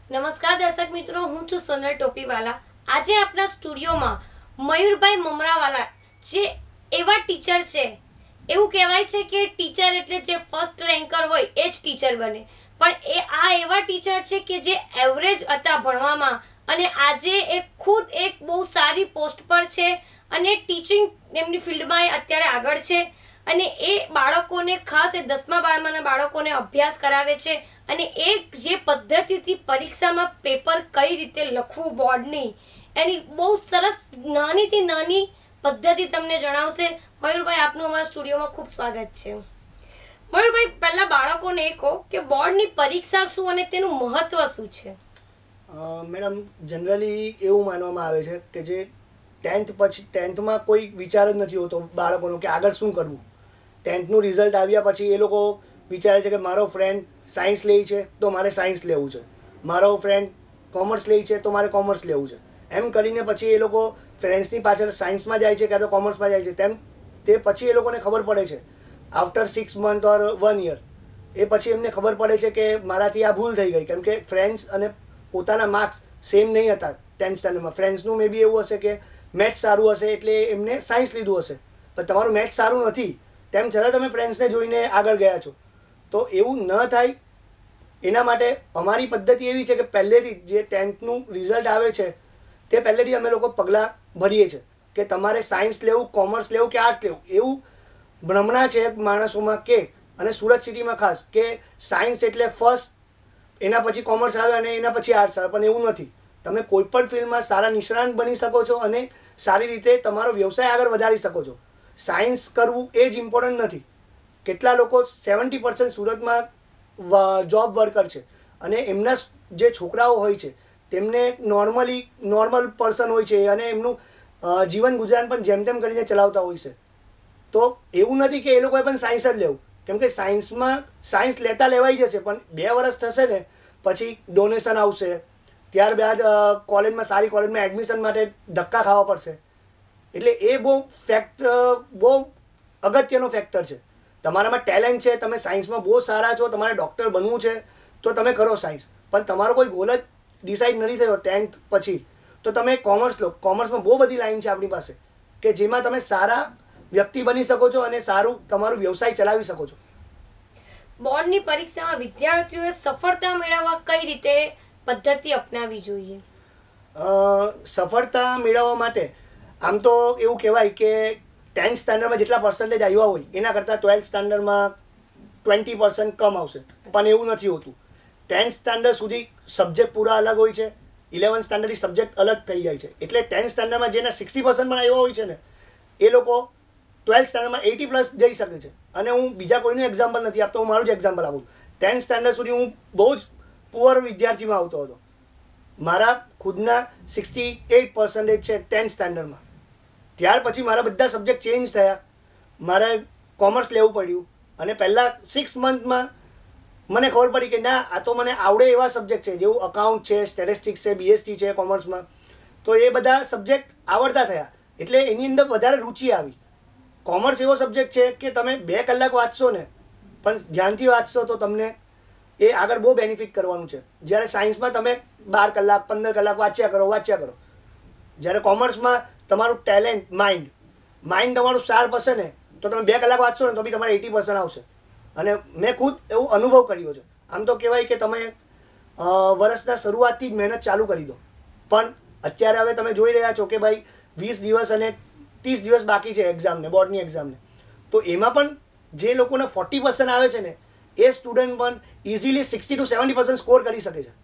નમસ્કાર દર્શક મિત્રો, હું છું સોનલ ટોપીવાલા। આજે આપણા સ્ટુડિયોમાં મયુરભાઈ મમરાવાલા જે એવા ટીચર છે, એવું કહેવાય છે કે ટીચર એટલે જે ફર્સ્ટ રેન્કર હોય એ જ ટીચર બને, પણ આ એવા ટીચર છે કે જે એવરેજ હતા ભણવામાં અને આજે એ ખુદ એક બહુ સારી પોસ્ટ પર છે અને ટીચિંગ એમની ફિલ્ડમાં એ અત્યારે આગળ છે અને એ બાળકોને ખાસ એ 10મા 12માના બાળકોને અભ્યાસ કરાવે છે અને એક જે પદ્ધતિથી પરીક્ષામાં પેપર કઈ રીતે લખવું બોર્ડની એની બહુ સરસ નાનીથી નાની પદ્ધતિ તમને જણાવશે। મયુરભાઈ, આપનું અમારા સ્ટુડિયોમાં ખૂબ સ્વાગત છે। મયુરભાઈ, પહેલા બાળકોને એ કહો કે બોર્ડની પરીક્ષા શું અને તેનું મહત્વ શું છે? મેડમ, જનરલી એવું માનવામાં આવે છે કે જે 10th પછી 10thમાં કોઈ વિચાર જ નથી હોતો બાળકોનો કે આગળ શું કરવું। 10thનું રિઝલ્ટ આવ્યા પછી એ લોકો વિચારે છે કે મારો ફ્રેન્ડ સાયન્સ લે છે તો મારે સાયન્સ લેવું છે, મારો ફ્રેન્ડ કોમર્સ લે છે તો મારે કોમર્સ લેવું છે, એમ કરીને પછી એ લોકો ફ્રેન્ડ્સની પાછળ સાયન્સમાં જાય છે કાં તો કોમર્સમાં જાય છે। તેમ તે પછી એ લોકોને ખબર પડે છે આફ્ટર 6 મંથ ઓર 1 યર એ પછી એમને ખબર પડે છે કે મારાથી આ ભૂલ થઈ ગઈ, કેમ કે ફ્રેન્ડ્સ અને પોતાના માર્ક્સ સેમ નહીં હતા 10th સ્ટાન્ડર્ડમાં। ફ્રેન્ડ્સનું મે બી એવું હશે કે મેથ્સ સારું હશે એટલે એમને સાયન્સ લીધું હશે, પણ તમારું મેથ્સ સારું નથી તેમ છતાં તમે ફ્રેન્ડ્સને જોઈને આગળ ગયા છો, તો એવું ન થાય એના માટે અમારી પદ્ધતિ એવી છે કે પહેલેથી જે 10thનું રિઝલ્ટ આવે છે તે પહેલેથી અમે લોકો પગલાં ભરીએ છીએ કે તમારે સાયન્સ લેવું, કોમર્સ લેવું કે આર્ટ્સ લેવું। એવું ભ્રમણા છે માણસોમાં કે, અને સુરત સિટીમાં ખાસ, કે સાયન્સ એટલે ફર્સ્ટ, એના પછી કોમર્સ આવે અને એના પછી આર્ટ્સ આવે, પણ એવું નથી। તમે કોઈ પણ ફિલ્ડમાં સારા નિષ્ણાંત બની શકો છો અને સારી રીતે તમારો વ્યવસાય આગળ વધારી શકો છો। સાયન્સ કરવું એ જ ઇમ્પોર્ટન્ટ નથી। કેટલા લોકો 70% સુરતમાં જોબ વર્કર છે અને એમના જે છોકરાઓ હોય છે તેમને નોર્મલ પર્સન હોય છે અને એમનું જીવન ગુજરાન પણ જેમ તેમ કરીને ચલાવતા હોય છે। તો એવું નથી કે એ લોકોએ પણ સાયન્સ જ લેવું, કેમ કે સાયન્સ લેતા લેવાઈ જશે, પણ 2 વર્ષ થશે ને પછી ડોનેશન આવશે, ત્યારબાદ સારી કોલેજમાં એડમિશન માટે ધક્કા ખાવા પડશે, એટલે એ બહુ અગત્યનો ફેક્ટર છે। તમારામાં ટેલેન્ટ છે, તમે સાયન્સમાં બહુ સારા છો, તમારે ડૉક્ટર બનવું છે તો તમે કરો સાયન્સ, પણ તમારો કોઈ ગોલ જ ડિસાઇડ નથી થયો 10th પછી તો તમે કોમર્સ લો। કોમર્સમાં બહુ બધી લાઈન છે આપણી પાસે કે જેમાં તમે સારા વ્યક્તિ બની શકો છો અને સારું તમારું વ્યવસાય ચલાવી શકો છો। બોર્ડની પરીક્ષામાં વિદ્યાર્થીઓએ સફળતા મેળવવા કઈ રીતે પદ્ધતિ અપનાવવી જોઈએ? સફળતા મેળવવા માટે આમ તો એવું કહેવાય કે 10th સ્ટાન્ડર્ડમાં જેટલા પર્સન્ટેજ આવ્યા હોય એના કરતાં 12th સ્ટાન્ડર્ડમાં 20% કમ આવશે, પણ એવું નથી હોતું। 10th સ્ટાન્ડર્ડ સુધી સબ્જેક્ટ પૂરા અલગ હોય છે, 11th સ્ટાન્ડર્ડથી સબ્જેક્ટ અલગ થઈ જાય છે, એટલે 10th સ્ટાન્ડર્ડમાં જેના 60% પણ આવ્યા હોય છે ને એ લોકો 12th સ્ટાન્ડર્ડમાં 80+ જઈ શકે છે। અને હું બીજા કોઈનું એક્ઝામ્પલ નથી આપતો, હું મારું જ એક્ઝામ્પલ આપું। 10th સ્ટાન્ડર્ડ સુધી હું બહુ જ પુઅર વિદ્યાર્થીમાં આવતો હતો, મારા ખુદના 68% છે 10th સ્ટાન્ડર્ડમાં। ત્યાર પછી મારા બધા સબ્જેક્ટ ચેન્જ થયા, મારે કોમર્સ લેવું પડ્યું અને પહેલાં 6 મંથમાં મને ખબર પડી કે ના, આ તો મને આવડે એવા સબ્જેક્ટ છે, જેવું અકાઉન્ટ છે, સ્ટેટિસ્ટિક્સ છે, BST છે કોમર્સમાં, તો એ બધા સબ્જેક્ટ આવડતા થયા એટલે એની અંદર વધારે રુચિ આવી। કોમર્સ એવો સબ્જેક્ટ છે કે તમે 2 કલાક વાંચશો ને પણ ધ્યાનથી વાંચશો તો તમને એ આગળ બહુ બેનિફિટ કરવાનું છે, જ્યારે સાયન્સમાં તમે 12 કલાક 15 કલાક વાંચ્યા કરો। જ્યારે કોમર્સમાં તમારું ટેલેન્ટ માઇન્ડ તમારું શાર્પ હશે ને તો તમે 2 કલાક વાંચશો ને તો બી તમારે 80% આવશે। અને મેં ખુદ એવું અનુભવ કર્યો છે। આમ તો કહેવાય કે તમે વર્ષના શરૂઆતથી જ મહેનત ચાલુ કરી દો, પણ અત્યારે હવે તમે જોઈ રહ્યા છો કે ભાઈ 20 દિવસ અને 30 દિવસ બાકી છે એક્ઝામને, બોર્ડની એક્ઝામને, તો એમાં પણ જે લોકોને 40% આવે છે ને એ સ્ટુડન્ટ પણ ઇઝીલી 60 to 70% સ્કોર કરી શકે છે।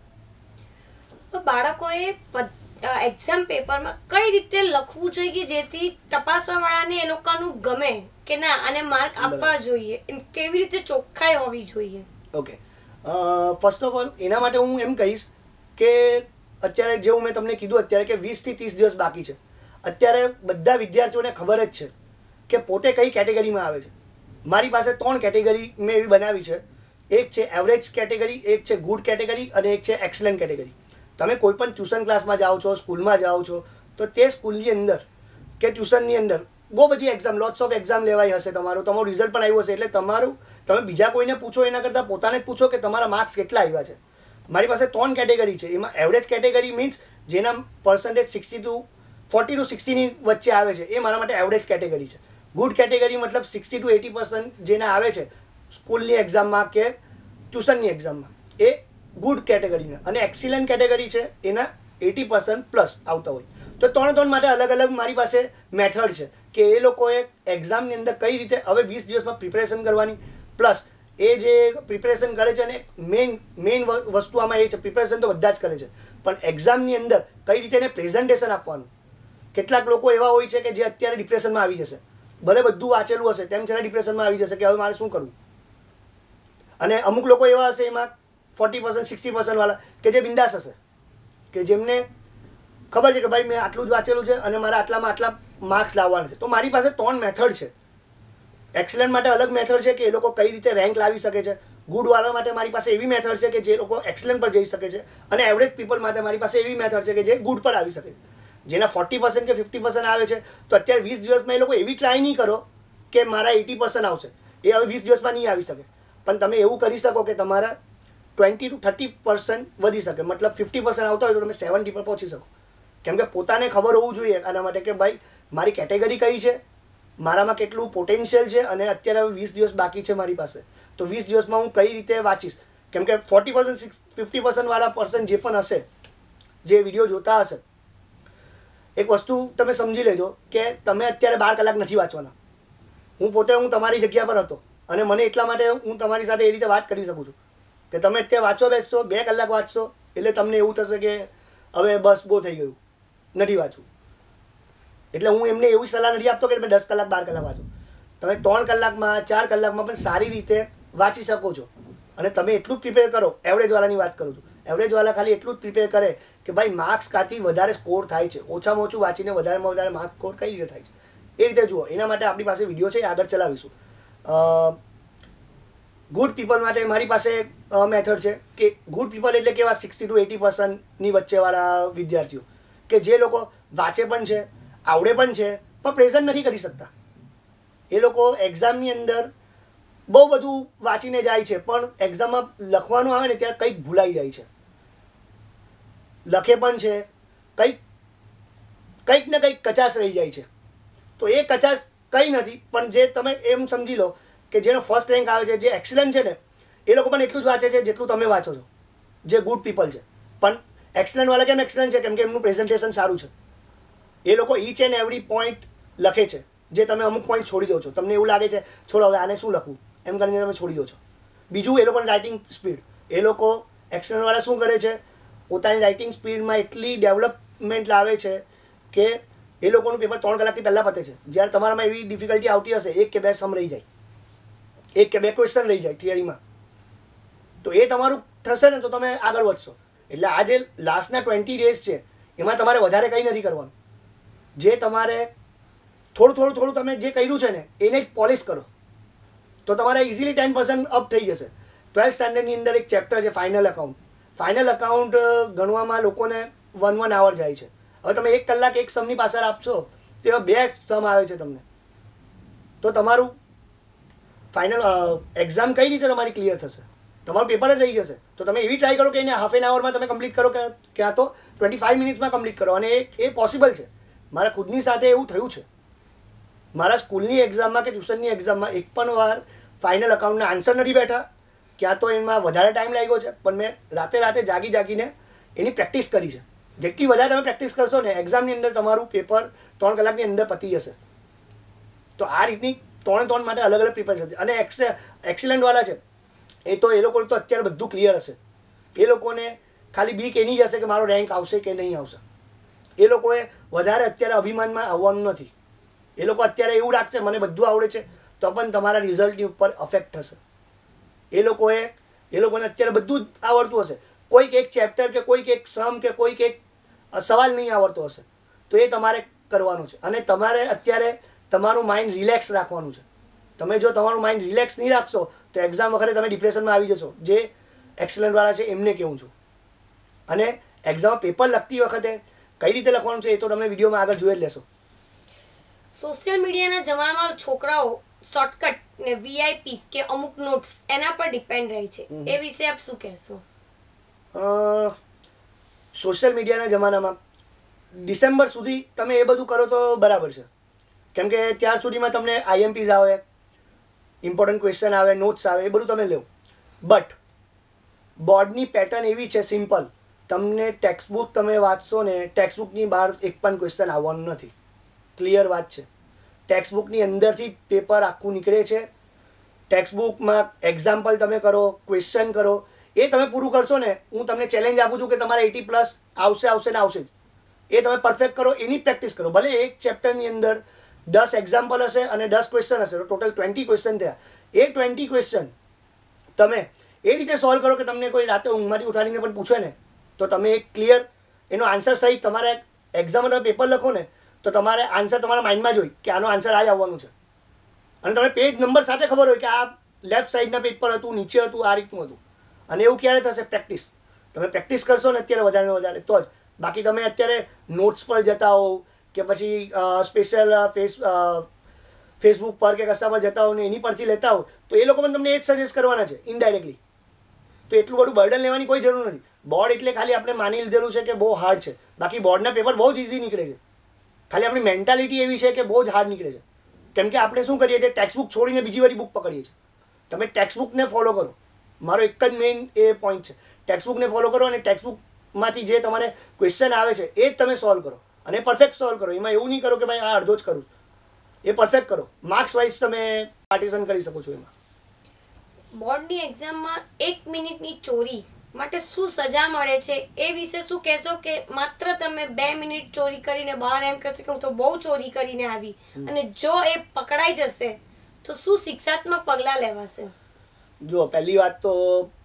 તો બાળકોએ એક્ઝામ પેપરમાં કઈ રીતે લખવું જોઈએ કે જેથી તપાસવાવાળાને એ લોકોનું ગમે કે ના આને માર્ક આપવા જોઈએ, કેવી રીતે ચોખ્ખાઈ હોવી જોઈએ? ઓકે, ફર્સ્ટ ઓફ ઓલ એના માટે હું એમ કહીશ કે અત્યારે જેવું મેં તમને કીધું અત્યારે કે 20 થી 30 દિવસ બાકી છે। અત્યારે બધા વિદ્યાર્થીઓને ખબર જ છે કે પોતે કઈ કેટેગરીમાં આવે છે। મારી પાસે 3 કેટેગરી મેં એવી બનાવી છે, એક છે એવરેજ કેટેગરી, એક છે ગુડ કેટેગરી અને એક છે એક્સલન્ટ કેટેગરી। તમે કોઈ પણ ટ્યુશન ક્લાસમાં જાઓ છો, સ્કૂલમાં જાઓ છો, તો તે સ્કૂલની અંદર કે ટ્યુશનની અંદર બહુ બધી એક્ઝામ, લોટ્સ ઓફ એક્ઝામ લેવાઈ હશે, તમારું રિઝલ્ટ પણ આવ્યું હશે, એટલે તમે બીજા કોઈને પૂછો એના કરતાં પોતાને જ પૂછો કે તમારા માર્ક્સ કેટલા આવ્યા છે। મારી પાસે 3 કેટેગરી છે. એમાં એવરેજ કેટેગરી મીન્સ જેના પર્સન્ટેજ 40 to 60ની વચ્ચે આવે છે, એ મારા માટે એવરેજ કેટેગરી છે. ગુડ કેટેગરી મતલબ 60 to 80% જેના આવે છે સ્કૂલની એક્ઝામમાં કે ટ્યુશનની એક્ઝામમાં, એ ગુડ કેટેગરીના. અને એક્સિલન્ટ કેટેગરી છે એના 80% પ્લસ આવતા હોય. તો 3 માટે અલગ અલગ મારી પાસે મેથડ છે કે એ લોકોએ એક્ઝામની અંદર કઈ રીતે હવે 20 દિવસમાં પ્રિપેરેશન કરવાની, પ્લસ એ જે પ્રિપેરેશન કરે છે. અને મેઇન વસ્તુ આમાં એ છે, પ્રિપેરેશન તો બધા જ કરે છે, પણ એક્ઝામની અંદર કઈ રીતે એને પ્રેઝન્ટેશન આપવાનું. કેટલાક લોકો એવા હોય છે કે જે અત્યારે ડિપ્રેશનમાં આવી જશે, ભલે બધું વાંચેલું હશે તેમ છતાં ડિપ્રેશનમાં આવી જશે કે હવે મારે શું કરવું. અને અમુક લોકો એવા હશે એમાં 40% 60% વાળા કે જે બિંદાસ હશે, કે જેમને ખબર છે કે ભાઈ મેં આટલું જ વાંચેલું છે અને મારે આટલામાં આટલા માર્ક્સ લાવવાના છે. તો મારી પાસે 3 મેથડ છે. એક્સલન્ટ માટે અલગ મેથડ છે કે એ લોકો કઈ રીતે રેન્ક લાવી શકે છે. ગુડવાળા માટે મારી પાસે એવી મેથડ છે કે જે લોકો એક્સલન્ટ પર જઈ શકે છે. અને એવરેજ પીપલ માટે મારી પાસે એવી મેથડ છે કે જે ગુડ પર આવી શકે છે. જેના 40% કે 50% આવે છે તો અત્યારે 20 દિવસમાં એ લોકો એવી ટ્રાય નહીં કરો કે મારા 80% આવશે, એ હવે 20 દિવસમાં નહીં આવી શકે. પણ તમે એવું કરી શકો કે તમારા 20 to 30% વધી શકે, મતલબ 50% આવતા હોય તો તમે 70 પર પહોંચી શકો. કેમ કે પોતાને ખબર હોવું જોઈએ આના માટે કે ભાઈ મારી કેટેગરી કઈ છે, મારામાં કેટલું પોટેન્શિયલ છે, અને અત્યારે હવે 20 દિવસ બાકી છે મારી પાસે, તો 20 દિવસમાં હું કઈ રીતે વાંચીશ. કેમ કે 40% 50% વાળા પર્સન જે પણ હશે, જે વિડીયો જોતા હશે, એક વસ્તુ તમે સમજી લેજો કે તમે અત્યારે 12 કલાક નથી વાંચવાના. હું તમારી જગ્યા પર હતો અને મને એટલા માટે હું તમારી સાથે એ રીતે વાત કરી શકું છું કે તમે અત્યારે વાંચવા બેસશો, 2 કલાક વાંચશો એટલે તમને એવું થશે કે હવે બસ બહુ થઈ ગયું, નથી વાંચવું. એટલે હું એમને એવી સલાહ નથી આપતો કે તમે 10 કલાક 12 કલાક વાંચો. તમે 3 કલાકમાં 4 કલાકમાં પણ સારી રીતે વાંચી શકો છો. અને તમે એટલું જ પ્રિપેર કરો. એવરેજવાળાની વાત કરું છું. એવરેજવાળા ખાલી એટલું જ પ્રિપેર કરે કે ભાઈ માર્ક્સ કાંથી વધારે સ્કોર થાય છે, ઓછામાં ઓછું વાંચીને વધારેમાં વધારે માર્ક્સ સ્કોર કઈ રીતે થાય છે એ રીતે જુઓ. એના માટે આપણી પાસે વિડીયો છે, આગળ ચલાવીશું. ગુડ પીપલ માટે મારી પાસે મેથડ છે કે ગુડ પીપલ એટલે કેવા 60 to 80%ની વચ્ચેવાળા વિદ્યાર્થીઓ કે જે લોકો વાંચે પણ છે, આવડે પણ છે, પણ પ્રેઝન્ટ નથી કરી શકતા. એ લોકો એક્ઝામની અંદર બહુ બધું વાંચીને જાય છે, પણ એક્ઝામમાં લખવાનું આવે ને ત્યારે કંઈક ભૂલાઈ જાય છે. લખે પણ છે, કંઈક ને કંઈક કચાશ રહી જાય છે. તો એ કચાશ કંઈ નથી, પણ જે તમે એમ સમજી લો કે જેનો ફર્સ્ટ રેન્ક આવે છે, જે એક્સલન્ટ છે ને, એ લોકો પણ એટલું જ વાંચે છે જેટલું તમે વાંચો છો, જે ગુડ પીપલ છે. પણ એક્સલન્ટવાળા કેમ એક્સલન્ટ છે? કેમ કે એમનું પ્રેઝન્ટેશન સારું છે. એ લોકો ઈચ એન્ડ એવરી પોઈન્ટ લખે છે, જે તમે અમુક પોઈન્ટ છોડી દો છો. તમને એવું લાગે છે છોડો હવે આને શું લખવું, એમ કરીને તમે છોડી દો છો. બીજું, એ લોકોની રાઇટિંગ સ્પીડ. એ લોકો એક્સલન્ટવાળા શું કરે છે, પોતાની રાઇટિંગ સ્પીડમાં એટલી ડેવલપમેન્ટ લાવે છે કે એ લોકોનું પેપર 3 કલાકથી પહેલાં પતે છે. જ્યારે તમારામાં એવી ડિફિકલ્ટી આવતી હશે 1 કે 2 સમ રહી જાય, 1 કે 2 ક્વેશ્ચન રહી જાય થિયરીમાં, તો એ તમારું થશે ને તો તમે આગળ વધશો. એટલે આ જે લાસ્ટના 20 ડેઝ છે એમાં તમારે વધારે કંઈ નથી કરવાનું. જે તમારે થોડું તમે જે કર્યું છે ને એને જ પોલિશ કરો તો તમારે ઇઝીલી 10% અપ થઈ જશે. 12th સ્ટાન્ડર્ડની અંદર એક ચેપ્ટર છે ફાઇનલ અકાઉન્ટ. ફાઇનલ અકાઉન્ટ ગણવામાં લોકોને 1 hour જાય છે. હવે તમે 1 કલાક એક સમની પાછળ આપશો તો એવા 2 સમ આવે છે તમને, તો તમારું ફાઇનલ એક્ઝામ કઈ રીતે તમારી ક્લિયર થશે? તમારું પેપર જ રહી જશે. તો તમે એવી ટ્રાય કરો કે એને હાફ એન આવરમાં તમે કમ્પ્લીટ કરો, કે ક્યાં તો 25 મિનિટ્સમાં કમ્પ્લીટ કરો. અને એ પોસિબલ છે. મારા ખુદની સાથે એવું થયું છે. મારા સ્કૂલની એક્ઝામમાં કે ટ્યુશનની એક્ઝામમાં એક પણ વાર ફાઇનલ અકાઉન્ટના આન્સર નથી બેઠા, ક્યાં તો એમાં વધારે ટાઈમ લાગ્યો છે, પણ મેં રાતે જાગીને એની પ્રેક્ટિસ કરી છે. જેટલી વધારે તમે પ્રેક્ટિસ કરશો ને, એક્ઝામની અંદર તમારું પેપર 3 કલાકની અંદર પતી જશે. તો આ રીતની 3 માટે અલગ અલગ પ્રિપેરેશન છે. અને એક્સિલન્ટવાળા છે એ તો એ લોકો તો અત્યારે બધું ક્લિયર હશે. એ લોકોને ખાલી બીક એની જ હશે કે મારો રેન્ક આવશે કે નહીં આવશે. એ લોકોએ વધારે અત્યારે અભિમાનમાં આવવાનું નથી. એ લોકો અત્યારે એવું રાખશે મને બધું આવડે છે તો પણ તમારા રિઝલ્ટની ઉપર અફેક્ટ થશે. એ લોકોને અત્યારે બધું જ આવડતું હશે, કોઈક એક ચેપ્ટર કે કોઈક એક સમ કે કોઈક એક સવાલ નહીં આવડતો હશે, તો એ તમારે કરવાનું છે. અને તમારે અત્યારે તમારું માઇન્ડ રિલેક્સ રાખવાનું છે. તમે જો તમારું માઇન્ડ રિલેક્સ નહીં રાખશો તો એક્ઝામ વખતે તમે ડિપ્રેશનમાં આવી જશો. જે એક્સલન્ટવાળા છે એમને કહેવું છું. અને એક્ઝામ પેપર લખતી વખતે કઈ રીતે લખવાનું છે એ તો તમે વિડીયોમાં આગળ જોઈ જ લેશો. સોશિયલ મીડિયાના જમાનામાં છોકરાઓ શોર્ટકટ ને વીઆઈપી કે અમુક નોટ્સ એના પર ડિપેન્ડ રહે છે, એ વિશે આપ શું કહેશો? સોશિયલ મીડિયાના જમાનામાં ડિસેમ્બર સુધી તમે એ બધું કરો તો બરાબર છે, કેમ કે ત્યાર સુધીમાં તમને આઈએમપીઝ આવે, ઇમ્પોર્ટન્ટ ક્વેશ્ચન આવે, નોટ્સ આવે, એ બધું તમે લો. બટ બોર્ડની પેટર્ન એવી છે સિમ્પલ, તમને ટેક્સ્ટબુક તમે વાંચશો ને ટેક્સ્ટબુકની બહાર એક પણ ક્વેશ્ચન આવવાનું નથી. ક્લિયર વાત છે. ટેક્સ્ટબુકની અંદરથી પેપર આખું નીકળે છે. ટેક્સ્ટબુકમાં એક્ઝામ્પલ તમે કરો, ક્વેશ્ચન કરો, એ તમે પૂરું કરશો ને, હું તમને ચેલેન્જ આપું છું કે તમારે 80+ આવશે ને આવશે જ. એ તમે પરફેક્ટ કરો, એની પ્રેક્ટિસ કરો. ભલે એક ચેપ્ટરની અંદર 10 એક્ઝામ્પલ હશે અને 10 ક્વેશ્ચન હશે, તો ટોટલ 20 ક્વેશ્ચન થયા. એ 20 ક્વેશ્ચન તમે એ રીતે સોલ્વ કરો કે તમને કોઈ રાતે ઊંઘમાંથી ઉઠાડીને પણ પૂછે ને તો તમે એક ક્લિયર એનો આન્સર સહિત તમારે એક્ઝામમાં તમે પેપર લખો ને તો તમારે આન્સર તમારા માઇન્ડમાં જ હોય કે આનો આન્સર આ જ આવવાનું છે. અને તમને પેજ નંબર સાથે ખબર હોય કે આ લેફ્ટ સાઈડના પેજ પર હતું, નીચે હતું, આ રીતનું હતું. અને એવું ક્યારે થશે? પ્રેક્ટિસ. તમે પ્રેક્ટિસ કરશો ને અત્યારે વધારે ને વધારે તો જ. બાકી તમે અત્યારે નોટ્સ પર જતા હો કે પછી સ્પેશિયલ ફેસબુક પર કે કશા પર જતા હો ને એની પરથી લેતા હો તો એ લોકો પણ તમને એ જ સજેસ્ટ કરવાના છે ઇનડાયરેક્ટલી. તો એટલું બધું બર્ડન લેવાની કોઈ જરૂર નથી. બોર્ડ એટલે ખાલી આપણે માની લીધેલું છે કે બહુ હાર્ડ છે, બાકી બોર્ડના પેપર બહુ જ ઇઝી નીકળે છે. ખાલી આપણી મેન્ટાલિટી એવી છે કે બહુ જ હાર્ડ નીકળે છે. કેમ કે આપણે શું કરીએ છીએ, ટેક્સ્ટબુક છોડીને બીજી વાળી બુક પકડીએ છીએ. તમે ટેક્સ્ટબુકને ફોલો કરો. મારો એક જ મેઇન એ પોઈન્ટ છે, ટેક્સ્ટબુકને ફોલો કરો અને ટેક્સ્ટબુકમાંથી જે તમારે ક્વેશ્ચન આવે છે એ જ તમે સોલ્વ કરો અને પરફેક્ટ સોલ્વ કરો. એમાં એવું નહીં કરો કે ભાઈ આ અડધો જ કરું, એ પરફેક્ટ કરો. માર્ક્સ વાઇઝ તમે પાર્ટિશન કરી શકો છો. એમાં બોર્ડની એક્ઝામમાં 1 મિનિટની ચોરી માટે શું સજા મળે છે એ વિશે શું કહેશો? કે માત્ર તમે 2 મિનિટ ચોરી કરીને બહાર એમ કહેશો કે હું તો બહુ ચોરી કરીને આવી, અને જો એ પકડાઈ જશે તો શું શિક્ષાત્મક પગલાં લેવાશે? જો પહેલી વાત તો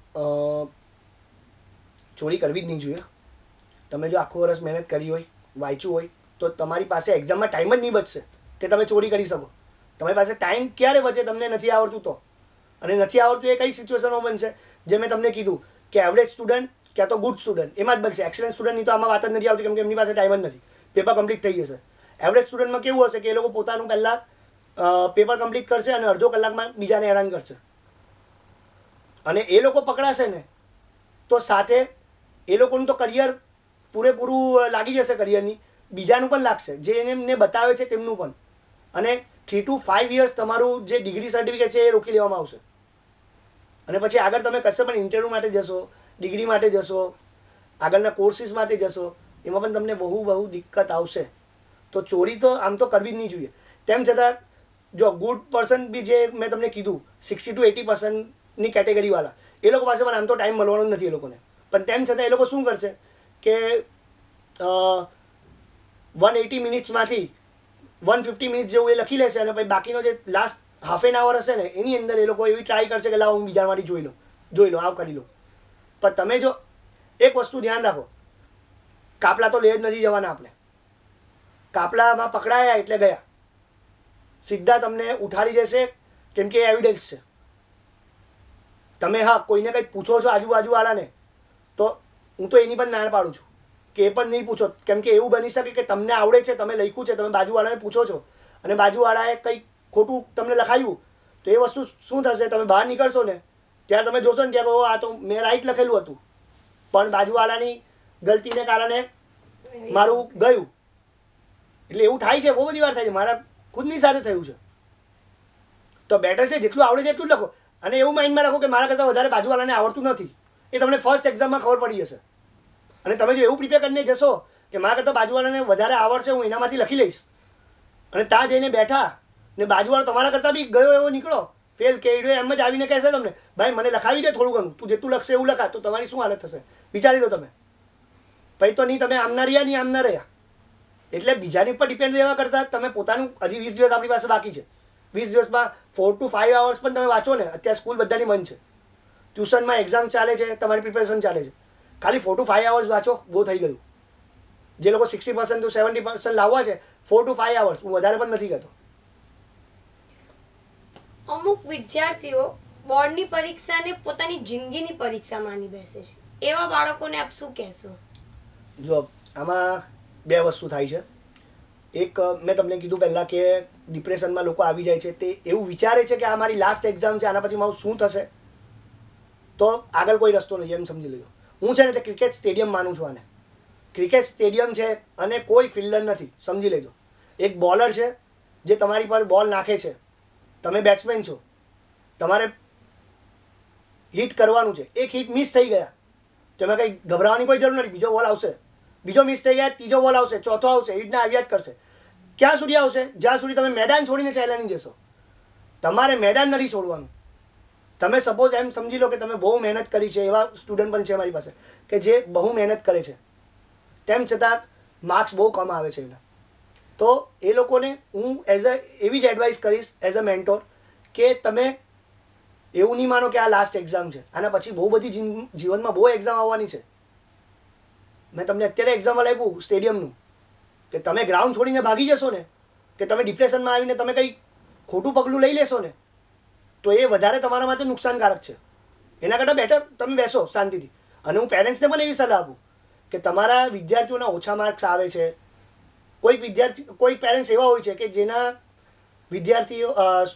ચોરી કરવી જ નહીં જોઈએ. તમે જો આખું વર્ષ મહેનત કરી હોય, વાંચ્યું હોય, તો તમારી પાસે એક્ઝામમાં ટાઈમ જ નહીં બચશે કે તમે ચોરી કરી શકો. તમારી પાસે ટાઈમ ક્યારે બચે? તમને નથી આવડતું તો. અને નથી આવડતું એ કઈ સિચ્યુએશનમાં બનશે? જે મેં તમને કીધું કે એવરેજ સ્ટુડન્ટ ક્યાં તો ગુડ સ્ટુડન્ટ એમાં જ બનશે. એક્સેલન્ટ સ્ટુડન્ટની તો આમાં વાત જ નથી આવતી, કેમ કે એમની પાસે ટાઈમ જ નથી. પેપર કમ્પ્લીટ થઈ જશે. એવરેજ સ્ટુડન્ટમાં કેવું હશે કે એ લોકો પોતાનું પહેલાં પેપર કમ્પ્લીટ કરશે અને અડધો કલાકમાં બીજાને હેરાન કરશે. અને એ લોકો પકડાશે ને તો સાથે એ લોકોનું તો કરિયર પૂરેપૂરું લાગી જશે, કરિયરની બીજાનું પણ લાગશે, જે એમને બતાવે છે તેમનું પણ. અને 3 to 5 years તમારું જે ડિગ્રી સર્ટિફિકેટ છે એ રોકી લેવામાં આવશે. અને પછી આગળ તમે કશે પણ ઇન્ટરવ્યૂ માટે જશો, ડિગ્રી માટે જશો, આગળના કોર્સિસ માટે જશો, એમાં પણ તમને બહુ દિક્કત આવશે. તો ચોરી તો આમ તો કરવી જ નહીં જોઈએ. તેમ છતાં જો ગુડ પર્સન બી જે મેં તમને કીધું 60 to 80%ની કેટેગરીવાળા એ લોકો પાસે પણ આમ તો ટાઈમ મળવાનો જ નથી એ લોકોને. પણ તેમ છતાં એ લોકો શું કરશે કે 180 મિનિટ્સમાંથી 150 મિનિટ્સ જેવું એ લખી લેશે અને પછી બાકીનો જે લાસ્ટ હાફ એન આવર હશે ને એની અંદર એ લોકો એવી ટ્રાય કરશે કે લાવ હું બીજામાંથી જોઈ લો આવ કરી લો. પણ તમે જો એક વસ્તુ ધ્યાન રાખો, કાપલા તો લે જ નથી જવાના આપણે. કાપલામાં પકડાયા એટલે ગયા, સીધા તમને ઉઠાડી દેશે, કેમ કે એવિડન્સ છે. તમે હા કોઈને કંઈ પૂછો છો આજુબાજુવાળાને તો હું તો એની પણ ના પાડું છું કે એ પણ નહીં પૂછો, કેમ કે એવું બની શકે કે તમને આવડે છે, તમે લખ્યું છે, તમે બાજુવાળાને પૂછો છો અને બાજુવાળાએ કંઈક ખોટું તમને લખાયું તો એ વસ્તુ શું થશે? તમે બહાર નીકળશો ને ત્યારે તમે જોશો ને ત્યારે આ તો મેં રાઈટ લખેલું હતું પણ બાજુવાળાની ગલતીને કારણે મારું ગયું. એટલે એવું થાય છે, બહુ બધી વાર થાય છે, મારા ખુદની સાથે થયું છે. તો બેટર છે જેટલું આવડે છે એટલું લખો. અને એવું માઇન્ડમાં રાખો કે મારા કરતાં વધારે બાજુવાળાને આવડતું નથી. એ તમને ફર્સ્ટ એક્ઝામમાં ખબર પડી જશે. અને તમે જો એવું પ્રિપેર કરીને જશો કે મારા કરતાં બાજુવાળાને વધારે આવડશે, હું એનામાંથી લખી લઈશ, અને ત્યાં જઈને બેઠા ને બાજુવાળો તમારા કરતાં બી ગયો એવો નીકળો ફેલ કે એમ જ આવીને કહેશે તમને ભાઈ મને લખાવી દે થોડું ઘણું, તું જેટલું લખશે એવું લખા, તો તમારી શું હાલત થશે વિચારી દો તમે. પછી તો નહીં તમે આમના રહ્યા નહીં આમના રહ્યા. એટલે બીજાની ઉપર ડિપેન્ડ રહેવા કરતાં તમે પોતાનું હજી 20 દિવસ આપણી પાસે બાકી છે. 20 દિવસમાં 4 to 5 hours પણ તમે વાંચો ને. અત્યારે સ્કૂલ બધાની બંધ છે, ટ્યુશનમાં એક્ઝામ ચાલે છે, તમારી પ્રિપેરેશન ચાલે છે. ખાલી 4 to 5 hours વાંચો, બહુ થઈ ગયું. જે લોકો 60% to 70% લાવવા છે 4 to 5 hours, હું વધારે પણ નથી કહેતો. અમુક વિદ્યાર્થીઓ બોર્ડની પરીક્ષાને પોતાની જિંદગીની પરીક્ષા માની બેસે છે. એવા બાળકોને આપ શું કહેશો? જો આમાં બે વસ્તુ થાય છે. એક મેં તમને કીધું પહેલાં કે ડિપ્રેશનમાં લોકો આવી જાય છે. તે એવું વિચારે છે કે આ મારી લાસ્ટ એક્ઝામ છે, આના પછી મારું શું થશે, તો આગળ કોઈ રસ્તો નહીં એમ સમજી લેજો. હું છે ને તે ક્રિકેટ સ્ટેડિયમ માનું છું આને. ક્રિકેટ સ્ટેડિયમ છે અને કોઈ ફિલ્ડર નથી, સમજી લેજો. એક બોલર છે જે તમારી પર બોલ નાખે છે, તમે બેટ્સમેન છો, તમારે હિટ કરવાનું છે. એક હિટ મિસ થઈ ગયા તો એમાં કંઈ ગભરાવાની કોઈ જરૂર નથી. બીજો બોલ આવશે, બીજો મિસ થઈ ગયા, ત્રીજો બોલ આવશે, ચોથો આવશે, હિટના આવ્યા જ કરશે. ક્યાં સુધી આવશે? જ્યાં સુધી તમે મેદાન છોડીને ચાલ્યા નહીં જશો. તમારે મેદાન નથી છોડવાનું. તમે સપોઝ એમ સમજી લો કે તમે બહુ મહેનત કરી છે, એવા સ્ટુડન્ટ પણ છે મારી પાસે કે જે બહુ મહેનત કરે છે, તેમ છતાં માર્ક્સ બહુ કમ આવે છે એના. તો એ લોકોને હું એવી જ એડવાઇસ કરીશ એઝ અ મેન્ટોર કે તમે એવું નહીં માનો કે આ લાસ્ટ એક્ઝામ છે, આના પછી બહુ બધી જીવનમાં બહુ એક્ઝામ આવવાની છે. મેં તમને અત્યારે એક્ઝામ્પલ આપ્યું સ્ટેડિયમનું, કે તમે ગ્રાઉન્ડ છોડીને ભાગી જશો ને, કે તમે ડિપ્રેશનમાં આવીને તમે કંઈ ખોટું પગલું લઈ લેશો ને, તો એ વધારે તમારા માટે નુકસાનકારક છે. એના કરતાં બેટર તમે બેસો શાંતિથી. અને હું પેરેન્ટ્સને પણ એવી સલાહ આપું કે તમારા વિદ્યાર્થીઓના ઓછા માર્ક્સ આવે છે, કોઈ પેરેન્ટ્સ એવા હોય છે કે જેના વિદ્યાર્થીઓ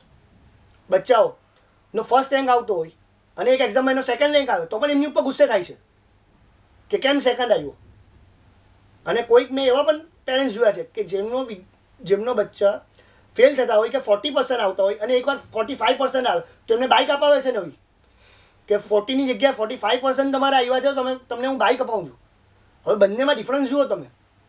બચ્ચાઓનો ફર્સ્ટ રેન્ક આવતો હોય અને એક એક્ઝામમાં એનો સેકન્ડ રેન્ક આવે તો પણ એમની ઉપર ગુસ્સે થાય છે કે કેમ સેકન્ડ આવ્યો. અને કોઈક મેં એવા પણ પેરેન્ટ્સ જોયા છે કે જેમનો બચ્ચા ફેલ થતા હોય કે 40% આવતા હોય અને એકવાર 45% આવે તો એમને બાઇક અપાવે છે નવી, કે 40ની જગ્યાએ 45% તમારે આવ્યા છે તો તમને હું બાઇક અપાવું છું. હવે બંનેમાં ડિફરન્સ જુઓ તમે,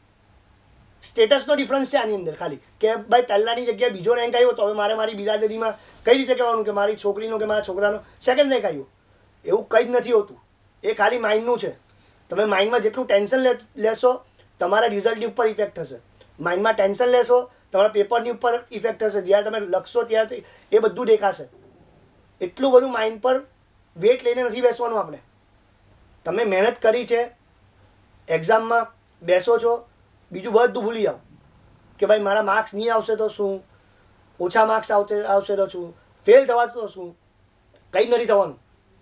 સ્ટેટસનો ડિફરન્સ છે આની અંદર ખાલી, કે ભાઈ પહેલાંની જગ્યાએ બીજો રેન્ક આવ્યો તો હવે મારે મારી બિરાદરીમાં કઈ રીતે કહેવાનું કે મારી છોકરીનો કે મારા છોકરાનો સેકન્ડ રેન્ક આવ્યો. એવું કંઈ જ નથી હોતું, એ ખાલી માઇન્ડનું છે. તમે માઇન્ડમાં જેટલું ટેન્શન લેશો તમારા રિઝલ્ટની ઉપર ઇફેક્ટ થશે. માઇન્ડમાં ટેન્શન લેશો તમારા પેપરની ઉપર ઇફેક્ટ થશે. જ્યારે તમે લખશો ત્યારથી એ બધું દેખાશે. એટલું બધું માઇન્ડ પર વેટ લઈને નથી બેસવાનું આપણે. તમે મહેનત કરી છે, એક્ઝામમાં બેસો છો, બીજું બધું ભૂલી જાઓ કે ભાઈ મારા માર્ક્સ નહીં આવશે તો શું, ઓછા માર્ક્સ આવશે તો શું, ફેલ થવા તો શું, કંઈ નથી થવાનું.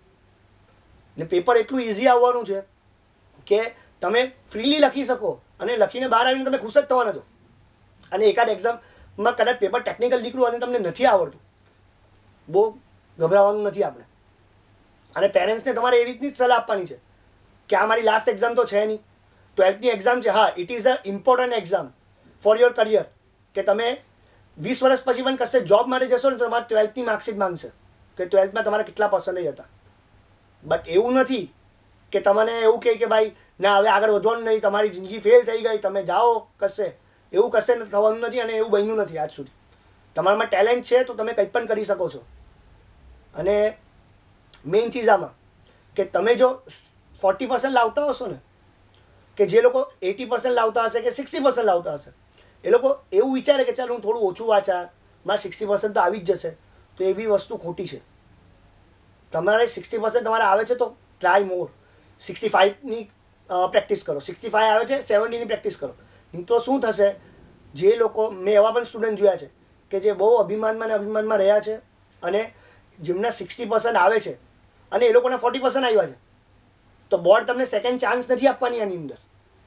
ને પેપર એટલું ઇઝી આવવાનું છે કે તમે ફ્રીલી લખી શકો અને લખીને બહાર આવીને તમે ખુશ જ થવાના છો. અને એકાદ એક્ઝામમાં કદાચ પેપર ટેકનિકલ નીકળ્યું અને તમને નથી આવડતું, બહુ ગભરાવાનું નથી આપણે. અને પેરેન્ટ્સને તમારે એ રીતની જ સલાહ આપવાની છે કે આ મારી લાસ્ટ એક્ઝામ તો છે નહીં, 12th એક્ઝામ છે. હા, it is a important exam for your career, કે તમે 20 વર્ષ પછી પણ કશે જોબ માટે જશો ને તો તમારે 12thની માર્કશીટ માંગશે કે 12thમાં તમારા કેટલા પર્સન્ટેજ હતા. બટ એવું નથી કે તમને એવું કહે કે ભાઈ ના હવે આગળ વધવાનું નહીં, તમારી જિંદગી ફેલ થઈ ગઈ, તમે જાઓ કશે. એવું કશે થવાનું નથી અને એવું બન્યું નથી આજ સુધી. તમારામાં ટેલેન્ટ છે તો તમે કંઈ પણ કરી શકો છો. અને મેઇન ચીજ આમાં કે તમે જો 40% લાવતા હશો ને, કે જે લોકો 80% લાવતા હશે કે 60% લાવતા હશે, એ લોકો એવું વિચારે કે ચાલ હું થોડું ઓછું વાંચા, મારે 60% તો આવી જ જશે, તો એ બી વસ્તુ ખોટી છે. તમારે 60% તમારે આવે છે તો ટ્રાય મોર, 65ની પ્રેક્ટિસ કરો. 65 આવે છે 70ની પ્રેક્ટિસ કરો. નહીં તો શું થશે, જે લોકો મેં એવા પણ સ્ટુડન્ટ જોયા છે કે જે બહુ અભિમાનમાં રહ્યા છે અને જેમના 60% આવે છે અને એ લોકોના 40% આવ્યા છે, તો બોર્ડ તમને સેકન્ડ ચાન્સ નથી આપવાની આની અંદર.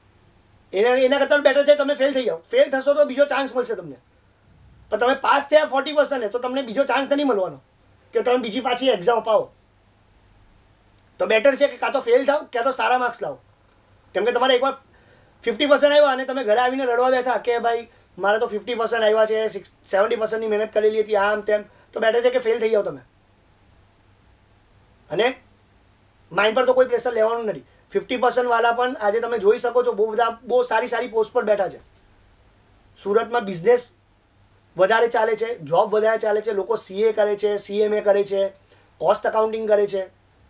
એના કરતાં બેટર છે તમે ફેલ થઈ જાઓ. ફેલ થશો તો બીજો ચાન્સ મળશે તમને, પણ તમે પાસ થયા 40% ને તો તમને બીજો ચાન્સ નથી મળવાનો કે તમે બીજી પાછી એક્ઝામ અપાવો. તો બેટર છે કે કાં તો ફેલ થાવ ક્યાં તો સારા માર્ક્સ લાવો. કેમ કે તમારે એકવાર 50% આવ્યા અને તમે ઘરે આવીને રડવા બેઠા કે ભાઈ મારે તો 50% આવ્યા છે, 70%ની મહેનત કરેલી હતી, આમ તેમ, તો બેટર છે કે ફેલ થઈ જાઓ તમે. અને માઇન્ડ પર તો કોઈ પ્રેશર લેવાનું નથી. 50% વાળા પણ આજે તમે જોઈ શકો છો બહુ સારી પોસ્ટ પર બેઠા છે. સુરતમાં બિઝનેસ વધારે ચાલે છે, જોબ વધારે ચાલે છે, લોકો CA કરે છે, CMA કરે છે, કોસ્ટ અકાઉન્ટિંગ કરે છે.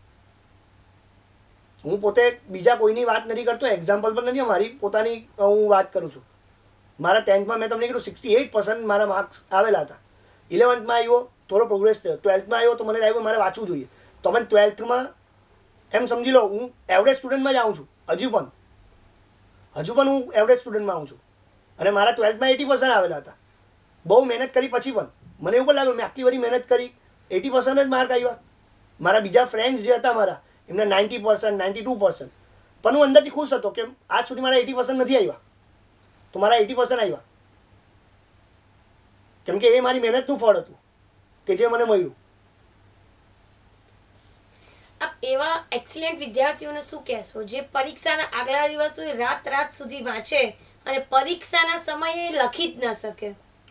હું પોતે બીજા કોઈની વાત નથી કરતો, એક્ઝામ્પલ પણ નથી, મારી પોતાની હું વાત કરું છું. મારા 10thમાં મેં તમને કીધું 68% મારા માર્ક્સ આવેલા હતા. 11thમાં આવ્યો થોડો પ્રોગ્રેસ થયો, 12thમાં આવ્યો તો મને લાગ્યું મારે વાંચવું જોઈએ, તો પણ 12thમાં એમ સમજી લો હું એવરેજ સ્ટુડન્ટમાં જ આવું છું. હજુ પણ હું એવરેજ સ્ટુડન્ટમાં આવું છું અને મારા 12thમાં 80% આવેલા હતા. બહુ મહેનત કરી પછી પણ મને એવું પણ લાગ્યું મેં આટલી બધી મહેનત કરી, 80% જ માર્ક આવ્યા. મારા બીજા ફ્રેન્ડ્સ જે હતા મારા એમને 90%, 92%, પણ હું અંદરથી ખુશ હતો કે આજ સુધી મારા 80% નથી આવ્યા, તો મારા 80% આવ્યા. કેમ કે એ મારી મહેનતનું ફળ હતું કે જે મને મળ્યું. આપ એવા એક્સિલન્ટ વિદ્યાર્થીઓને શું કહેશો જે પરીક્ષાના આગલા દિવસ સુધી રાત સુધી વાંચે અને પરીક્ષાના સમયે લખી જ ન શકે?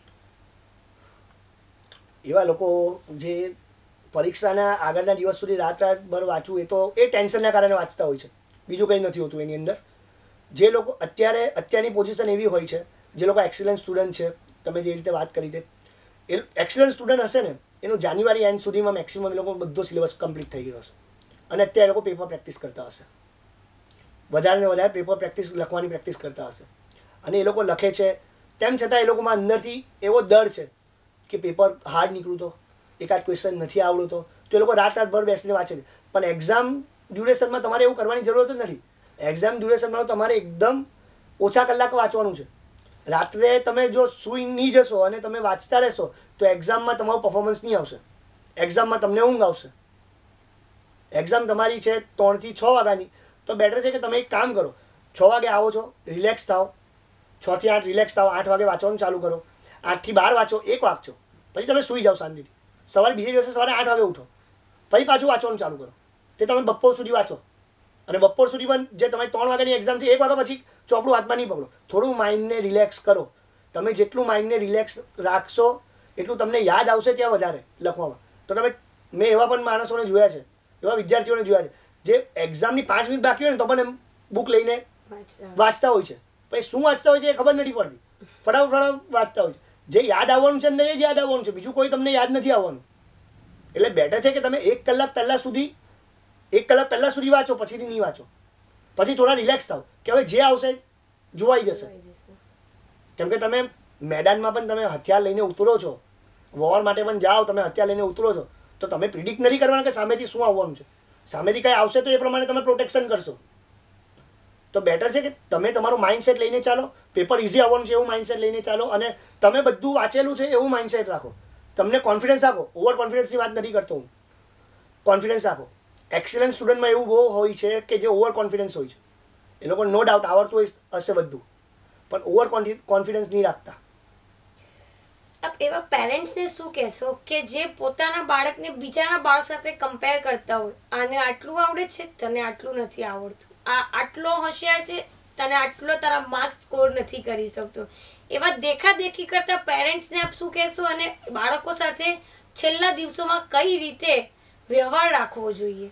એવા લોકો જે પરીક્ષાના આગળના દિવસ સુધી રાતભર વાંચવું એ ટેન્શનના કારણે વાંચતા હોય છે, બીજું કંઈ નથી હોતું એની અંદર. જે લોકો અત્યારની પોઝિશન એવી હોય છે, જે લોકો એક્સિલન્ટ સ્ટુડન્ટ છે, તમે જે રીતે વાત કરી તે એ એક્સિલન્ટ સ્ટુડન્ટ હશે ને એનું જાન્યુઆરી એન્ડ સુધીમાં મેક્સિમમ એ લોકો બધો સિલેબસ કમ્પ્લીટ થઈ ગયો હશે અને અત્યારે એ લોકો પેપર પ્રેક્ટિસ કરતા હશે, વધારે ને વધારે પેપર પ્રેક્ટિસ લખવાની પ્રેક્ટિસ કરતા હશે અને એ લોકો લખે છે. તેમ છતાં એ લોકોમાં અંદરથી એવો ડર છે કે પેપર હાર્ડ નીકળું તો, એકાદ ક્વેશ્ચન નથી આવડું તો એ લોકો રાતભર બેસીને વાંચે છે. પણ એક્ઝામ ડ્યુરેશનમાં તમારે એવું કરવાની જરૂરત જ નથી. એક્ઝામ ડ્યુરેશનમાં તમારે એકદમ ઓછા કલાક વાંચવાનું છે. રાત્રે તમે જો સૂઈ નહીં જશો અને તમે વાંચતા રહેશો તો એક્ઝામમાં તમારું પરફોર્મન્સ નહીં આવશે, એક્ઝામમાં તમને ઊંઘ આવશે. એક્ઝામ તમારી છે 3 થી 6 વાગ્યાની, તો બેટર છે કે તમે એક કામ કરો, 6 વાગે આવો છો, રિલેક્સ થાઓ, 6 થી 8 રિલેક્સ થાઓ, 8 વાગે વાંચવાનું ચાલુ કરો, 8 થી 12 વાંચો, 1 વાંચો, પછી તમે સૂઈ જાઓ શાંતિથી. બીજે દિવસે સવારે 8 વાગે ઉઠો, પછી પાછું વાંચવાનું ચાલુ કરો. તે તમે બપોર સુધી વાંચો અને બપોર સુધી પણ જે તમારી 3 વાગ્યાની એક્ઝામ છે 1 વાગ્યા પછી ચોપડું હાથમાં નહીં પકડો. થોડું માઇન્ડને રિલેક્સ કરો. તમે જેટલું માઇન્ડને રિલેક્સ રાખશો એટલું તમને યાદ આવશે ત્યાં વધારે લખવામાં. તો મેં એવા પણ માણસોને જોયા છે, એવા વિદ્યાર્થીઓને જોયા છે જે એક્ઝામની 5 મિનિટ બાકી હોય ને તો પણ એમ બુક લઈને વાંચતા હોય છે. પછી શું વાંચતા હોય છે એ ખબર નથી પડતી, ફટાફટ વાંચતા હોય છે. જે યાદ આવવાનું છે અંદર એ જ યાદ આવવાનું છે, બીજું કોઈ તમને યાદ નથી આવવાનું. એટલે બેટર છે કે તમે 1 કલાક પહેલાં સુધી વાંચો, પછીથી નહીં વાંચો. પછી થોડા રિલેક્સ થાવ કે હવે જે આવશે જોવાઈ જશે. કેમ કે તમે મેદાનમાં પણ તમે હથિયાર લઈને ઉતરો છો, વોર માટે પણ જાઓ, તમે હથિયાર લઈને ઉતરો છો, તો તમે પ્રિડિક્ટ નથી કરવાના કે સામેથી શું આવવાનું છે. સામેથી કંઈ આવશે તો એ પ્રમાણે તમે પ્રોટેક્શન કરશો. તો બેટર છે કે તમે તમારું માઇન્ડસેટ લઈને ચાલો, પેપર ઇઝી આવવાનું છે એવું માઇન્ડસેટ લઈને ચાલો અને તમે બધું વાંચેલું છે એવું માઇન્ડસેટ રાખો. તમને કોન્ફિડન્સ રાખો, ઓવર કોન્ફિડન્સની વાત નથી કરતો હું, કોન્ફિડન્સ રાખો. એક્સિલન્ટ સ્ટુડન્ટમાં એવું બહુ હોય છે કે જે ઓવર કોન્ફિડન્સ હોય છે. એ લોકો નો ડાઉટ આવડતું હશે બધું, પણ ઓવર કોન્ફિડન્સ નહીં રાખતા. એવા પેરેન્ટ્સને શું કહેશો કે જે પોતાના બાળકને બીજાના બાળક સાથે કમ્પેર કરતા હોય, આને આટલું આવડે છે, તને આટલું નથી આવડતું, આ આટલો હોશિયાર છે, તને આટલો તારા માર્ક્સ સ્કોર નથી કરી શકતો, એવા દેખાદેખી કરતા પેરેન્ટ્સને આપ શું કહેશો અને બાળકો સાથે છેલ્લા દિવસોમાં કઈ રીતે વ્યવહાર રાખવો જોઈએ?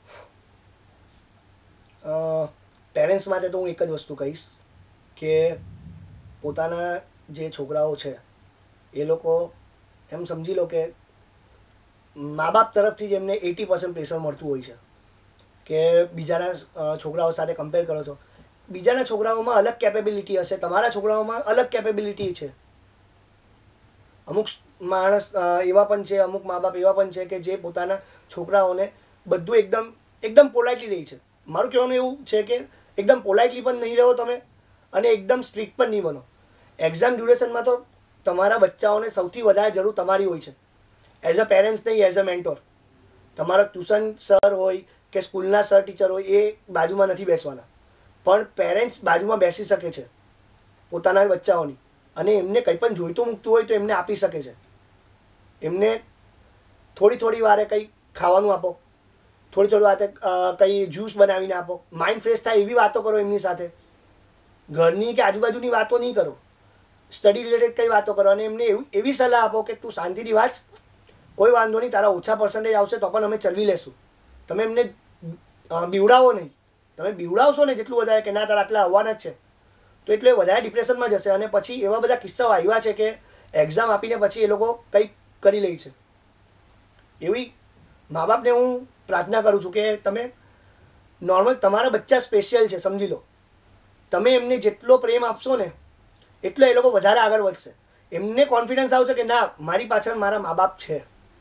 પેરેન્ટ્સ માટે તો હું એક જ વસ્તુ કહીશ કે પોતાના જે છોકરાઓ છે એ લોકો એમ સમજી લો કે મા બાપ તરફથી જ એમને 80% પ્રેશર મળતું હોય છે કે બીજાના છોકરાઓ સાથે કમ્પેર કરો છો. બીજાના છોકરાઓમાં અલગ કેપેબિલિટી હશે, તમારા છોકરાઓમાં અલગ કેપેબિલિટી છે. અમુક માણસ એવા પણ છે, અમુક મા બાપ એવા પણ છે કે જે પોતાના છોકરાઓને બધું એકદમ પોલાઇટલી રહી છે. મારું કહેવાનું એવું છે કે એકદમ પોલાઇટલી પણ નહીં રહો તમે અને એકદમ સ્ટ્રિક્ટ પણ નહીં બનો. એક્ઝામ ડ્યુરેશનમાં તો તમારા બચ્ચાઓને સૌથી વધારે જરૂર તમારી હોય છે, એઝ અ પેરેન્ટ્સ નહીં, એઝ અ મેન્ટોર. તમારા ટ્યુશન સર હોય કે સ્કૂલના સર ટીચર હોય એ બાજુમાં નથી બેસવાના, પણ પેરેન્ટ્સ બાજુમાં બેસી શકે છે પોતાના બચ્ચાઓની અને એમને કંઈ પણ જોઈતું મૂકતું હોય તો એમને આપી શકે છે. એમને થોડી વારે કંઈ ખાવાનું આપો, થોડી વારે કંઈ જ્યુસ બનાવીને આપો, માઇન્ડ ફ્રેશ થાય એવી વાતો કરો એમની સાથે. ઘરની કે આજુબાજુની વાતો નહીં કરો, સ્ટડી રિલેટેડ કંઈ વાતો કરો અને એમને એવી સલાહ આપો કે તું શાંતિથી વાંચ, કોઈ વાંધો નહીં, તારા ઓછા પર્સન્ટેજ આવશે તો પણ અમે ચલવી લેશું. તમે એમને બીવડાવો નહીં. તમે બીવડાવશો ને જેટલું વધારે કે ના તારા આટલા આવવાના જ છે તો એટલે વધારે ડિપ્રેશનમાં જશે. અને પછી એવા બધા કિસ્સાઓ આવ્યા છે કે એક્ઝામ આપીને પછી એ લોકો કંઈક કરી લે છે. એવી મા બાપને હું પ્રાર્થના કરું છું કે તમે નોર્મલ, તમારા બચ્ચા સ્પેશિયલ છે સમજી લો. તમે એમને જેટલો પ્રેમ આપશો ને એટલો એ લોકો વધારે આગળ વધશે. એમને કોન્ફિડન્સ આવશે કે ના, મારી પાછળ મારા મા બાપ છે.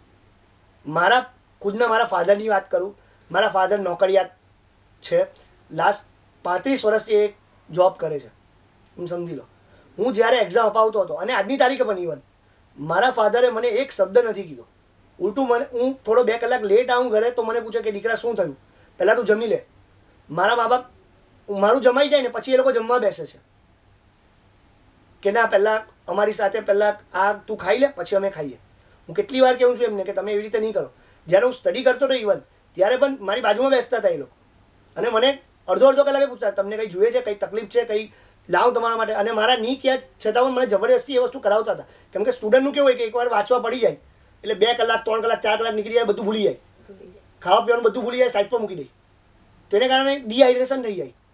મારા ફાધરની વાત કરું, મારા ફાધર નોકરિયાત છે, લાસ્ટ 35 વર્ષથી એ જોબ કરે છે. હું સમજી લો, હું જ્યારે એક્ઝામ અપાવતો હતો અને આજની તારીખે પણ ઇવન મારા ફાધરે મને એક શબ્દ નથી કીધો. ઉલટું હું થોડો 2 કલાક લેટ આવું ઘરે તો મને પૂછે કે દીકરા શું થયું, પહેલાં તું જમી લે. મારા મા બાપ મારું જમાઈ જાય ને પછી એ લોકો જમવા બેસે છે કે ના પહેલાં અમારી સાથે પહેલાં આ તું ખાઈ લે પછી અમે ખાઈએ. હું કેટલી વાર કહું છું એમને કે તમે એવી રીતે નહીં કરો. જ્યારે હું સ્ટડી કરતો હતો ઇવન ત્યારે પણ મારી બાજુમાં બેસતા હતા એ લોકો અને મને અડધો કલાકે પૂછતા તમને કંઈ જોઈએ છે, કંઈ તકલીફ છે, કંઈ લાવું તમારા માટે. અને મારા ની ક્યાં છતાં પણ મને જબરદસ્તી એ વસ્તુ કરાવતા હતા. કેમ કે સ્ટુડન્ટનું કેવું હોય કે એકવાર વાંચવા પડી જાય એટલે 2 કલાક 3 કલાક 4 કલાક નીકળી જાય, બધું ભૂલી જાય, ખાવા પીવાનું બધું ભૂલી જાય, સાઈડ પર મૂકી દે. તો એને કારણે ડિહાઇડ્રેશન થઈ જાય.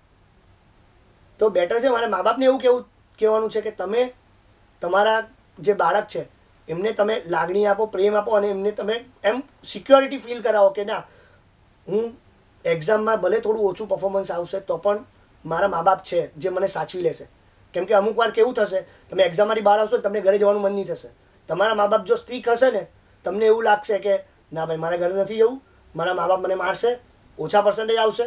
તો બેટર છે મારે મા બાપને એવું કહેવાનું છે કે તમે તમારા જે બાળક છે એમને તમે લાગણી આપો, પ્રેમ આપો અને એમને તમે એમ સિક્યોરિટી ફીલ કરાવો કે ના, હું એક્ઝામમાં ભલે થોડું ઓછું પરફોર્મન્સ આવશે તો પણ મારા મા બાપ છે જે મને સાચવી લેશે. કેમ કે અમુક વાર કેવું થશે, તમે એક્ઝામમાંથી બહાર આવશો તમને ઘરે જવાનું મન નહીં થશે. તમારા મા બાપ જો સ્ટ્રીક હશે ને, તમને એવું લાગશે કે ના ભાઈ મારે ઘરે નથી જવું, મારા મા બાપ મને મારશે, ઓછા પર્સન્ટેજ આવશે.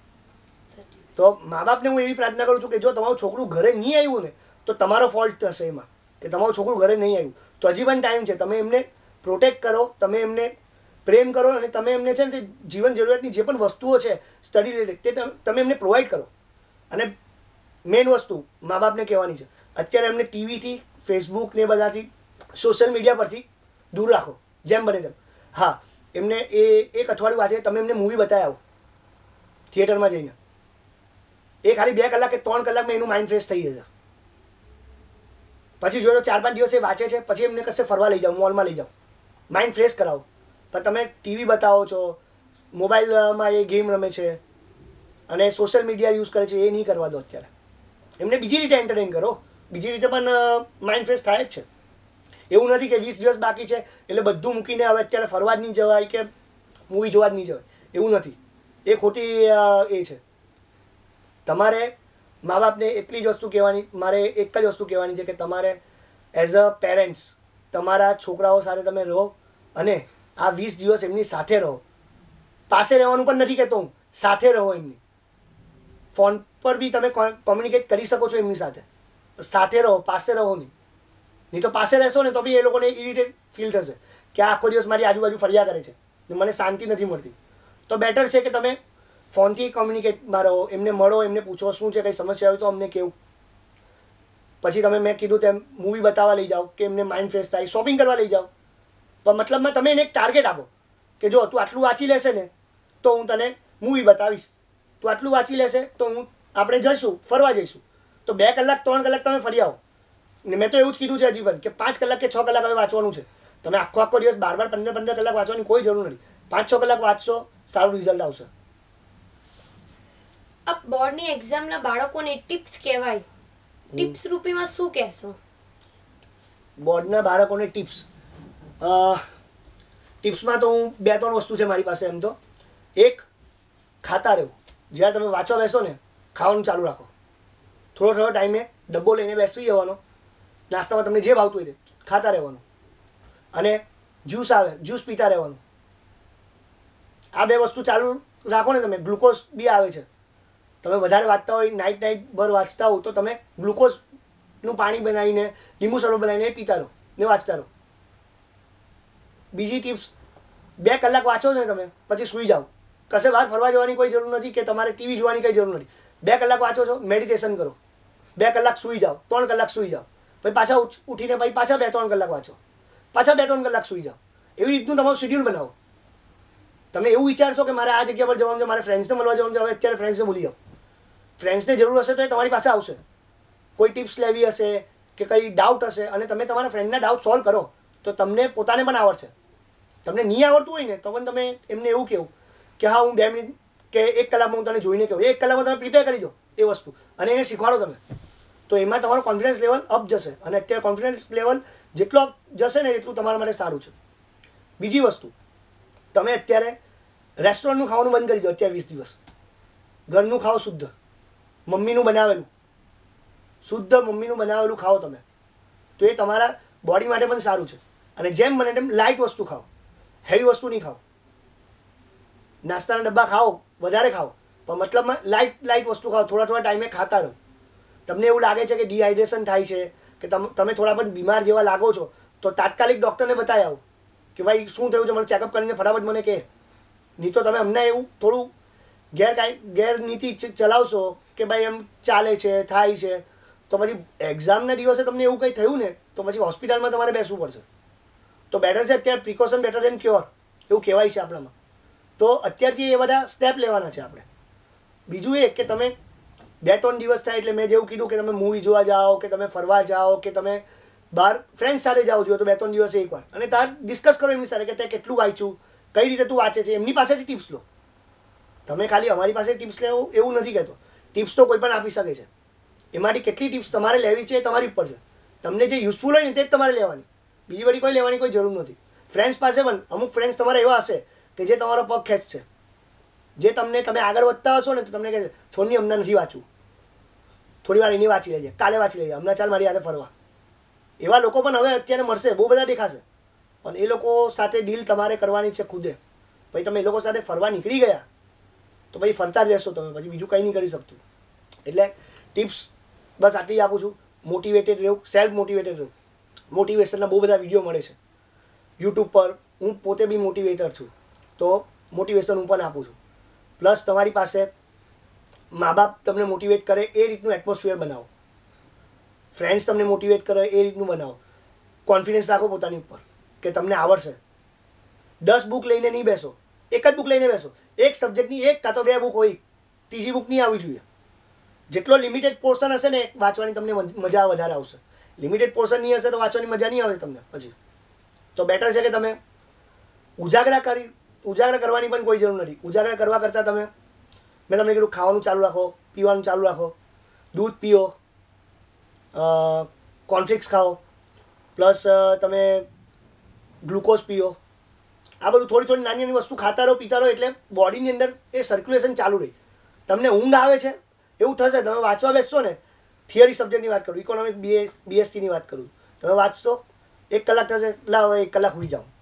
તો મા બાપને હું એવી પ્રાર્થના કરું છું કે જો તમારું છોકરું ઘરે નહીં આવ્યું ને તો તમારો ફોલ્ટ થશે એમાં, કે તમારું છોકરું ઘરે નહીં આવ્યું. તો હજી પણ ટાઈમ છે, તમે એમને પ્રોટેક્ટ કરો, તમે એમને પ્રેમ કરો અને તમે એમને છે ને તે જીવન જરૂરિયાતની જે પણ વસ્તુઓ છે સ્ટડી રિલેટેડ તે તમે એમને પ્રોવાઈડ કરો. અને મેઇન વસ્તુ મા બાપને કહેવાની છે, અત્યારે એમને ટીવીથી, ફેસબુક ને બધાથી, સોશિયલ મીડિયા પરથી દૂર રાખો જેમ બને તેમ. હા, એમને એક અઠવાડિયું વાંચે તમે એમને મૂવી બતાવી આવો થિયેટરમાં જઈને, એ ખાલી 2 કલાક કે 3 કલાકમાં એનું માઇન્ડ ફ્રેશ થઈ જશે. પછી જો 4-5 દિવસ એ વાંચે છે પછી એમને કશે ફરવા લઈ જાઓ, મોલમાં લઈ જાઓ, માઇન્ડ ફ્રેશ કરાવો. પણ તમે ટીવી બતાવો છો, મોબાઈલમાં એ ગેમ રમે છે અને સોશિયલ મીડિયા યુઝ કરે છે, એ નહીં કરવા દો. અત્યારે એમને બીજી રીતે એન્ટરટેન કરો, બીજી રીતે પણ માઇન્ડ ફ્રેશ થાય જ છે. એવું નથી કે 20 દિવસ બાકી છે એટલે બધું મૂકીને હવે અત્યારે ફરવા જ નહીં જવાય કે મૂવી જોવા જ નહીં જવાય, એવું નથી. એ ખોટી એ છે. તમારે મા બાપને એટલી જ વસ્તુ કહેવાની, મારે એક જ વસ્તુ કહેવાની છે કે તમારે એઝ અ પેરેન્ટ્સ તમારા છોકરાઓ સાથે તમે રહો અને આ 20 દિવસ એમની સાથે રહો. પાસે રહેવાનું પણ નથી કહેતો હું, સાથે રહો એમની. ફોન પર બી તમે કોમ્યુનિકેટ કરી શકો છો એમની સાથે, સાથે રહો, પાસે રહો નહીં. નહીં તો પાસે રહેશો ને તો બી એ લોકોને ઇરિટેટ ફીલ થશે કે આ આખો દિવસ મારી આજુબાજુ ફર્યા કરે છે ને મને શાંતિ નથી મળતી. તો બેટર છે કે તમે ફોનથી કોમ્યુનિકેટમાં રહો, એમને મળો, એમને પૂછો શું છે, કંઈ સમસ્યા હોય તો અમને કહેવું. પછી તમે મેં કીધું તેમ મૂવી બતાવવા લઈ જાઓ કે એમને માઇન્ડ ફ્રેશ થાય, શોપિંગ કરવા લઈ જાઓ. પણ મતલબમાં તમે એને એક ટાર્ગેટ આપો કે જો તું આટલું વાંચી લેશે ને તો હું તને મૂવી બતાવીશ, તું આટલું વાંચી લેશે તો આપણે જઈશું, ફરવા જઈશું. તો 2 કલાક 3 કલાક તમે ફરી આવો. ને મેં તો એવું જ કીધું છે હજી પણ કે 5 કલાક કે 6 કલાક હવે વાંચવાનું છે. તમે આખો દિવસ 12-15 કલાક વાંચવાની કોઈ જરૂર નથી. 5-6 કલાક વાંચશો, સારું રિઝલ્ટ આવશે. આ બોર્ડની એક્ઝામના બાળકોને ટિપ્સ કહેવાય, ટિપ્સ રૂપીમાં શું કહેશો? બોર્ડના બાળકોને ટિપ્સ, ટિપ્સમાં તો હું 2-3 વસ્તુ છે મારી પાસે. એમ તો એક, ખાતા રહેવું. જ્યારે તમે વાંચવા બેસો ને ખાવાનું ચાલુ રાખો. થોડો ટાઈમે ડબ્બો લઈને બેસી જવાનો, નાસ્તામાં તમને જે ભાવતું હોય તે ખાતા રહેવાનું. અને જ્યુસ આવે, જ્યુસ પીતા રહેવાનું. આ 2 વસ્તુ ચાલુ રાખો ને તમે. ગ્લુકોઝ બી આવે છે, તમે વધારે વાંચતા હોય, નાઇટ ભર વાંચતા હો તો તમે ગ્લુકોઝનું પાણી બનાવીને, લીંબુ શરબત બનાવીને પીતા રહો ને વાંચતા રહો. બીજી ટિપ્સ, 2 કલાક વાંચો ને તમે પછી સૂઈ જાઓ. કશે બહાર ફરવા જવાની કોઈ જરૂર નથી કે તમારે ટીવી જોવાની કંઈ જરૂર નથી. 2 કલાક વાંચો છો, મેડિટેશન કરો, 2 કલાક સૂઈ જાઓ, 3 કલાક સૂઈ જાઓ, પછી પાછા ઉઠીને પછી પાછા 2-3 કલાક વાંચો, પાછા 2-3 કલાક સૂઈ જાઓ. એવી રીતનું તમારું શેડ્યુલ બનાવો. તમે એવું વિચારશો કે મારે આ જગ્યા પર જવાનું છે, મારે ફ્રેન્ડ્સને મળવા જવાનું છે, હવે અત્યારે ફ્રેન્ડ્સને ભૂલી જાઓ. ફ્રેન્ડ્સને જરૂર હશે તો એ તમારી પાસે આવશે, કોઈ ટિપ્સ લેવી હશે કે કંઈ ડાઉટ હશે અને તમે તમારા ફ્રેન્ડના ડાઉટ સોલ્વ કરો તો તમને પોતાને પણ આવડશે. તમને નહીં આવડતું હોય ને તો પણ તમે એમને એવું કહેવું કે હા હું 2 મિનિટ કે 1 કલાકમાં હું તને જોઈને કહું. 1 કલાકમાં તમે પ્રિપેર કરી દો એ વસ્તુ અને એને શીખવાડો તમે. તો એમાં તમારો કોન્ફિડન્સ લેવલ અપ જશે અને અત્યારે કોન્ફિડન્સ લેવલ જેટલો અપ જશે ને એટલું તમારા માટે સારું છે. બીજી વસ્તુ, તમે અત્યારે રેસ્ટોરન્ટનું ખાવાનું બંધ કરી દો. અત્યારે 20 દિવસ ઘરનું ખાઓ, શુદ્ધ મમ્મીનું બનાવેલું, શુદ્ધ મમ્મીનું બનાવેલું ખાઓ તમે, તો એ તમારા બોડી માટે પણ સારું છે. અને જેમ બને તેમ લાઇટ વસ્તુ ખાઓ, હેવી વસ્તુ નહીં ખાઓ. નાસ્તાના ડબ્બા ખાઓ, વધારે ખાઓ, પણ મતલબમાં લાઇટ વસ્તુ ખાઓ. થોડા ટાઈમે ખાતા રહો. તમને એવું લાગે છે કે ડિહાઇડ્રેશન થાય છે કે તમે થોડા પણ બીમાર જેવા લાગો છો તો તાત્કાલિક ડૉક્ટરને બતાવી આવો કે ભાઈ શું થયું છે, મને ચેકઅપ કરીને ફટાફટ મને કહે. નહીં તો તમે અમને એવું થોડું ગેરનીતિ ચલાવશો કે ભાઈ એમ ચાલે છે, થાય છે, તો પછી એક્ઝામના દિવસે તમને એવું કંઈ થયું ને તો પછી હોસ્પિટલમાં તમારે બેસવું પડશે. તો બેટર છે અત્યારે પ્રિકોશન બેટર દેન ક્યોર એવું કહેવાય છે આપણામાં. તો અત્યારથી એ બધા સ્ટેપ લેવાના છે આપણે. બીજું એ કે તમે 2-3 દિવસ થાય એટલે મેં જેવું કીધું કે તમે મૂવી જોવા જાઓ કે તમે ફરવા જાઓ કે તમે બહાર ફ્રેન્ડ્સ સાથે જાઓ છો તો 2-3 દિવસે એકવાર અને તાર ડિસ્કસ કરો એમની સાથે કે તે કેટલું વાંચ્યું, કઈ રીતે તું વાંચે છે, એમની પાસેથી ટિપ્સ લો. તમે ખાલી અમારી પાસે ટિપ્સ લેવો એવું નથી કહેતો. ટિપ્સ તો કોઈ પણ આપી શકે છે. એમાંથી કેટલી ટિપ્સ તમારે લેવી છે એ તમારી ઉપર છે. તમને જે યુઝફુલ હોય ને તે જ તમારે લેવાની, બીજી બધી કોઈ લેવાની કોઈ જરૂર નથી. ફ્રેન્ડ્સ પાસે પણ અમુક ફ્રેન્ડ્સ તમારા એવા હશે કે જે તમારો પગ ખેંચશે, જે તમે આગળ વધતા હશો ને તો તમને કહે છે છોડની હમણાં નથી વાંચવું, થોડી વાર એની વાંચી લેજે, કાલે વાંચી લેજે, હમણાં ચાલ મારી સાથે ફરવા. એવા લોકો પણ હવે અત્યારે મળશે, બહુ બધા દેખાશે. પણ એ લોકો સાથે ડીલ તમારે કરવાની છે ખુદે. પછી તમે એ લોકો સાથે ફરવા નીકળી ગયા તો પછી ફરતા જ રહેશો તમે, પછી બીજું કંઈ નહીં કરી શકતું. એટલે ટિપ્સ બસ આટલી જ આપું છું. મોટિવેટેડ રહેવું, સેલ્ફ મોટિવેટેડ રહેવું. મોટિવેશનના બહુ બધા વિડીયો મળે છે યુટ્યુબ પર. હું પોતે બી મોટિવેટર છું તો મોટિવેશન હું પણ આપું છું. પ્લસ તમારી પાસે મા બાપ તમને મોટિવેટ કરે એ રીતનું એટમોસ્ફિયર બનાવો, ફ્રેન્ડ્સ તમને મોટિવેટ કરે એ રીતનું બનાવો. કોન્ફિડન્સ રાખો પોતાની ઉપર કે તમને આવડશે. 10 બુક લઈને નહીં બેસો, એક જ બુક લઈને બેસો. એક સબ્જેક્ટની 1 કાં તો 2 બુક હોય, ત્રીજી બુક નહીં આવવી જોઈએ. જેટલો લિમિટેડ પોર્શન હશે ને વાંચવાની તમને મજા વધારે આવશે. લિમિટેડ પોર્શન નહીં હશે તો વાંચવાની મજા નહીં આવે તમને પછી. તો બેટર છે કે તમે ઉજાગરા કરવાની પણ કોઈ જરૂર નથી. ઉજાગરા કરવા કરતાં તમે, મેં તમને કીધું ખાવાનું ચાલુ રાખો, પીવાનું ચાલુ રાખો, દૂધ પીઓ, કોર્નફ્લેક્સ ખાઓ, પ્લસ તમે ગ્લુકોઝ પીઓ. આ બધું થોડી નાની નાની વસ્તુ ખાતા રહો, પીતા રહો એટલે બોડીની અંદર એ સર્ક્યુલેશન ચાલુ રહે. તમને ઊંઘ આવે છે એવું થશે, તમે વાંચવા બેસશો ને, થિયરી સબ્જેક્ટની વાત કરું, ઇકોનોમિક BSc ની વાત કરું, તમે વાંચશો 1 કલાક થશે, એટલે હવે 1 કલાક સૂઈ જાઓ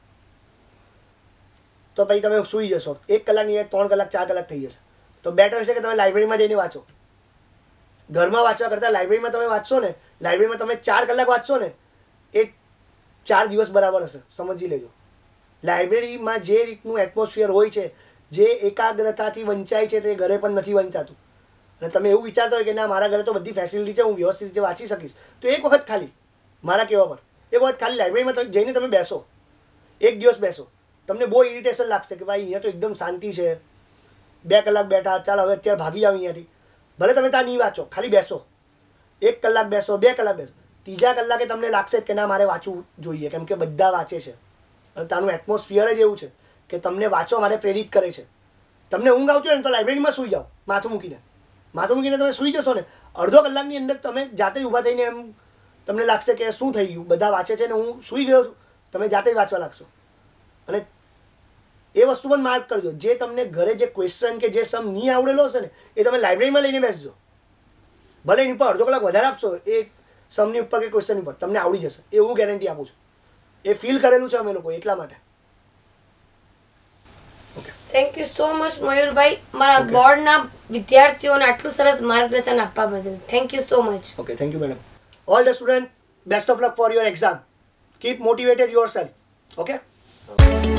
તો પછી તમે સૂઈ જશો. 1 કલાકની 3 કલાક 4 કલાક થઈ જશે. તો બેટર છે કે તમે લાઇબ્રેરીમાં જઈને વાંચો. ઘરમાં વાંચવા કરતાં લાઇબ્રેરીમાં તમે વાંચશો ને, લાઇબ્રેરીમાં તમે 4 કલાક વાંચશો ને, એ 4 દિવસ બરાબર હશે, સમજી લેજો. લાઇબ્રેરીમાં જે રીતનું એટમોસ્ફિયર હોય છે, જે એકાગ્રતાથી વંચાય છે તે ઘરે પણ નથી વંચાતું. અને તમે એવું વિચારતા હોય કે ના મારા ઘરે તો બધી ફેસિલિટી છે, હું વ્યવસ્થિત રીતે વાંચી શકીશ, તો એક વખત ખાલી મારા કહેવા પર એક વખત ખાલી લાઇબ્રેરીમાં જઈને તમે બેસો, 1 દિવસ બેસો. તમને બહુ ઇરિટેશન લાગશે કે ભાઈ અહીંયા તો એકદમ શાંતિ છે, 2 કલાક બેઠા, ચાલ હવે અત્યારે ભાગી જાવ અહીંયાથી. ભલે તમે ત્યાં નહીં વાંચો, ખાલી બેસો, 1 કલાક બેસો, 2 કલાક બેસો. 3જા કલાકે તમને લાગશે કે ના મારે વાંચવું જોઈએ, કેમ કે બધા વાંચે છે અને ત્યાંનું એટમોસ્ફિયર જ એવું છે કે તમને વાંચવા માટે પ્રેરિત કરે છે. તમને ઊંઘ આવતી હોય ને તો લાઇબ્રેરીમાં સૂઈ જાઓ, માથું મૂકીને તમે સૂઈ જશો ને, અડધો કલાકની અંદર તમે જાતે જ ઊભા થઈને એમ તમને લાગશે કે શું થઈ ગયું, બધા વાંચે છે ને હું સૂઈ ગયો છું, તમે જાતે જ વાંચવા લાગશો. અને એ વસ્તુ પણ માર્ક કરજો, જે તમને ઘરે જે ક્વેશ્ચન કે જે સમ નહીં આવડેલો હશે ને એ તમે લાઇબ્રેરીમાં લઈને બેસજો. ભલે એની ઉપર અડધો કલાક વધારે આપશો, એ સમની ઉપર કે ક્વેશ્ચન ઉપર તમને આવડી જશે, એ હું ગેરંટી આપું છું. એ ફીલ કરેલું છે અમે લોકો, એટલા માટે. Thank you so much Mayurbhai, મારા બોર્ડના વિદ્યાર્થીઓને આટલું સરસ માર્ગદર્શન આપવા બદલ. Thank you so much. Okay, thank you madam. All the student, best of luck for your exam. Keep motivated your self. Okay.